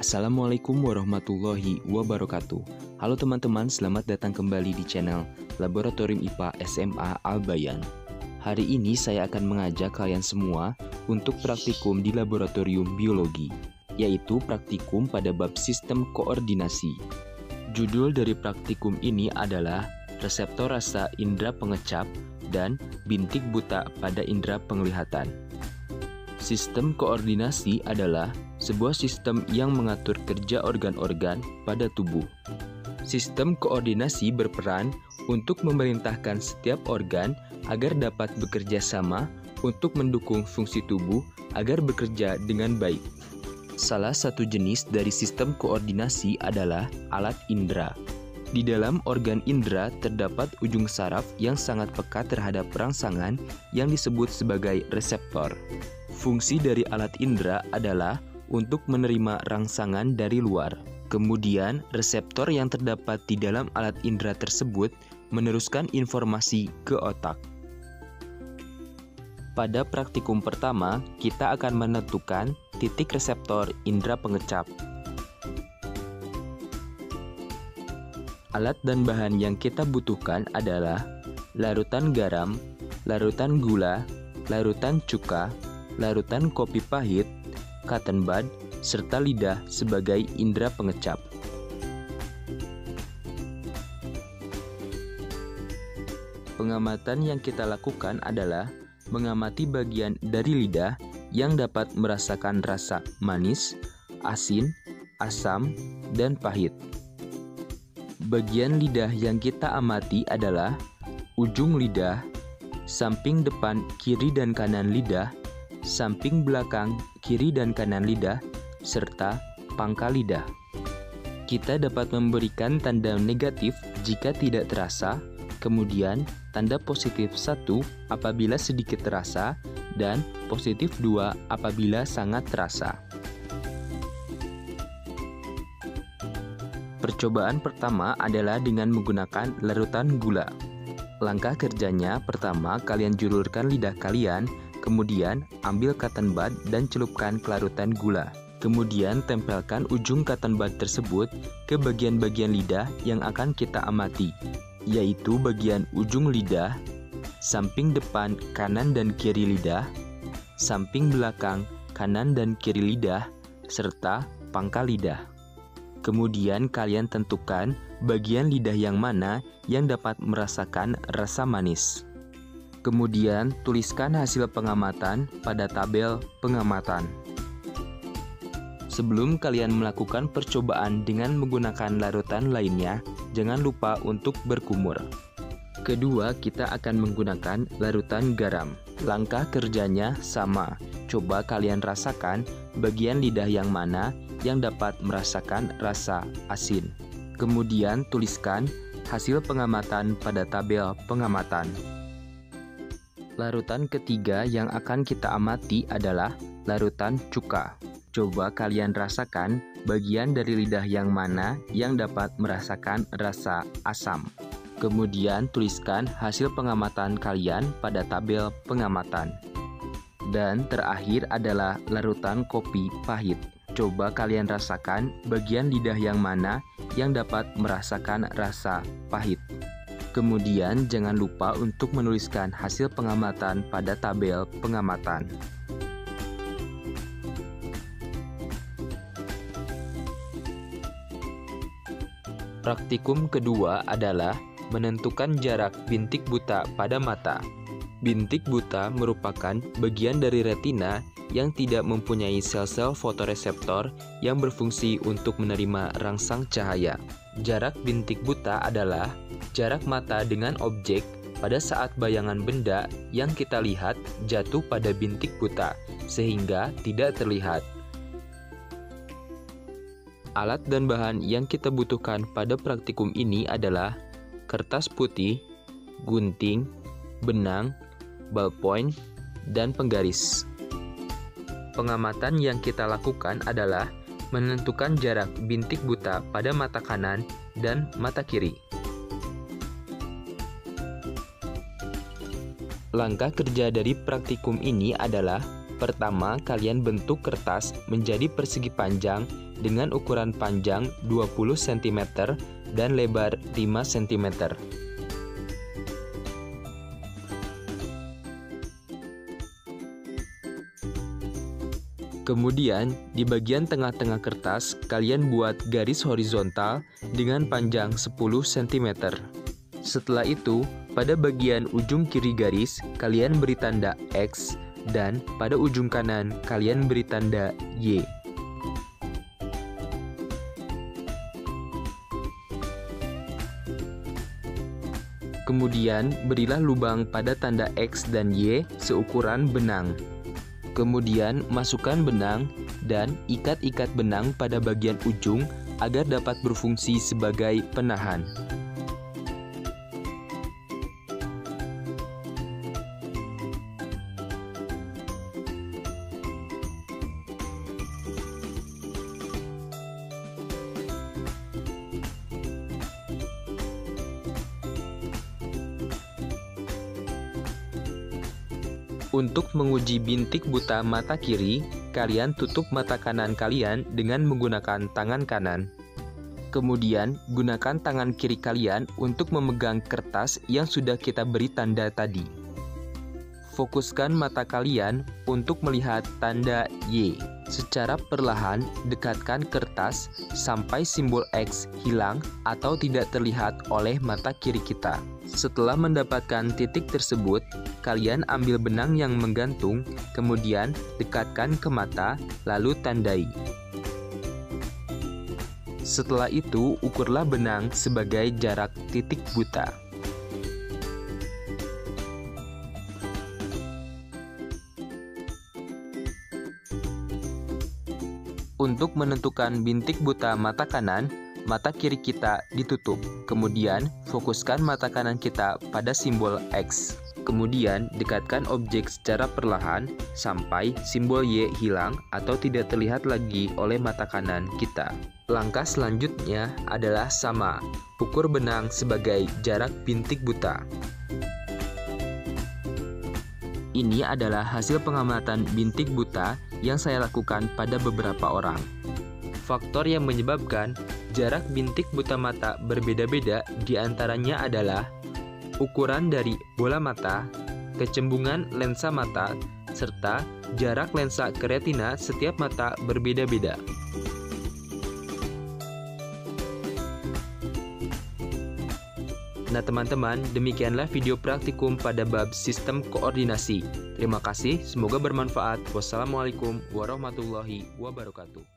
Assalamualaikum warahmatullahi wabarakatuh. Halo teman-teman, selamat datang kembali di channel Laboratorium IPA SMA Al-Bayan. Hari ini saya akan mengajak kalian semua untuk praktikum di laboratorium biologi, yaitu praktikum pada bab sistem koordinasi. Judul dari praktikum ini adalah reseptor rasa indera pengecap dan bintik buta pada indera penglihatan. Sistem koordinasi adalah sebuah sistem yang mengatur kerja organ-organ pada tubuh. Sistem koordinasi berperan untuk memerintahkan setiap organ agar dapat bekerja sama untuk mendukung fungsi tubuh agar bekerja dengan baik. Salah satu jenis dari sistem koordinasi adalah alat indera. Di dalam organ indera terdapat ujung saraf yang sangat peka terhadap rangsangan yang disebut sebagai reseptor. Fungsi dari alat indera adalah untuk menerima rangsangan dari luar. Kemudian, reseptor yang terdapat di dalam alat indera tersebut meneruskan informasi ke otak. Pada praktikum pertama, kita akan menentukan titik reseptor indera pengecap. Alat dan bahan yang kita butuhkan adalah larutan garam, larutan gula, larutan cuka, larutan kopi pahit, cotton bud, serta lidah sebagai indera pengecap. Pengamatan yang kita lakukan adalah mengamati bagian dari lidah yang dapat merasakan rasa manis, asin, asam, dan pahit. Bagian lidah yang kita amati adalah ujung lidah, samping depan kiri dan kanan lidah, samping belakang kiri dan kanan lidah, serta pangkal lidah. Kita dapat memberikan tanda negatif jika tidak terasa, kemudian tanda positif 1 apabila sedikit terasa, dan positif 2 apabila sangat terasa. Percobaan pertama adalah dengan menggunakan larutan gula. Langkah kerjanya, pertama kalian julurkan lidah kalian, kemudian ambil cotton bud dan celupkan ke larutan gula. Kemudian tempelkan ujung cotton bud tersebut ke bagian-bagian lidah yang akan kita amati, yaitu bagian ujung lidah, samping depan kanan dan kiri lidah, samping belakang kanan dan kiri lidah, serta pangkal lidah. Kemudian kalian tentukan bagian lidah yang mana yang dapat merasakan rasa manis. Kemudian tuliskan hasil pengamatan pada tabel pengamatan. Sebelum kalian melakukan percobaan dengan menggunakan larutan lainnya, jangan lupa untuk berkumur. Kedua, kita akan menggunakan larutan garam. Langkah kerjanya sama. Coba kalian rasakan bagian lidah yang mana yang dapat merasakan rasa asin. Kemudian tuliskan hasil pengamatan pada tabel pengamatan. Larutan ketiga yang akan kita amati adalah larutan cuka. Coba kalian rasakan bagian dari lidah yang mana yang dapat merasakan rasa asam. Kemudian tuliskan hasil pengamatan kalian pada tabel pengamatan. Dan terakhir adalah larutan kopi pahit. Coba kalian rasakan bagian lidah yang mana yang dapat merasakan rasa pahit. Kemudian jangan lupa untuk menuliskan hasil pengamatan pada tabel pengamatan. Praktikum kedua adalah menentukan jarak bintik buta pada mata. Bintik buta merupakan bagian dari retina yang tidak mempunyai sel-sel fotoreseptor yang berfungsi untuk menerima rangsang cahaya. Jarak bintik buta adalah jarak mata dengan objek pada saat bayangan benda yang kita lihat jatuh pada bintik buta, sehingga tidak terlihat. Alat dan bahan yang kita butuhkan pada praktikum ini adalah kertas putih, gunting, benang, ballpoint, dan penggaris. Pengamatan yang kita lakukan adalah menentukan jarak bintik buta pada mata kanan dan mata kiri. Langkah kerja dari praktikum ini adalah pertama, kalian bentuk kertas menjadi persegi panjang dengan ukuran panjang 20 cm dan lebar 5 cm. Kemudian, di bagian tengah-tengah kertas, kalian buat garis horizontal dengan panjang 10 cm. Setelah itu, pada bagian ujung kiri garis, kalian beri tanda X, dan pada ujung kanan, kalian beri tanda Y. Kemudian, berilah lubang pada tanda X dan Y seukuran benang. Kemudian, masukkan benang dan ikat-ikat benang pada bagian ujung agar dapat berfungsi sebagai penahan. Untuk menguji bintik buta mata kiri, kalian tutup mata kanan kalian dengan menggunakan tangan kanan. Kemudian, gunakan tangan kiri kalian untuk memegang kertas yang sudah kita beri tanda tadi. Fokuskan mata kalian untuk melihat tanda Y. Secara perlahan, dekatkan kertas sampai simbol X hilang atau tidak terlihat oleh mata kiri kita. Setelah mendapatkan titik tersebut, kalian ambil benang yang menggantung, kemudian dekatkan ke mata, lalu tandai. Setelah itu, ukurlah benang sebagai jarak titik buta. Untuk menentukan bintik buta mata kanan, mata kiri kita ditutup. Kemudian, fokuskan mata kanan kita pada simbol X. Kemudian, dekatkan objek secara perlahan sampai simbol Y hilang atau tidak terlihat lagi oleh mata kanan kita. Langkah selanjutnya adalah sama, ukur benang sebagai jarak bintik buta. Ini adalah hasil pengamatan bintik buta yang saya lakukan pada beberapa orang. Faktor yang menyebabkan jarak bintik buta mata berbeda-beda diantaranya adalah ukuran dari bola mata, kecembungan lensa mata, serta jarak lensa ke retina setiap mata berbeda-beda. Nah teman-teman, demikianlah video praktikum pada bab sistem koordinasi. Terima kasih, semoga bermanfaat. Wassalamualaikum warahmatullahi wabarakatuh.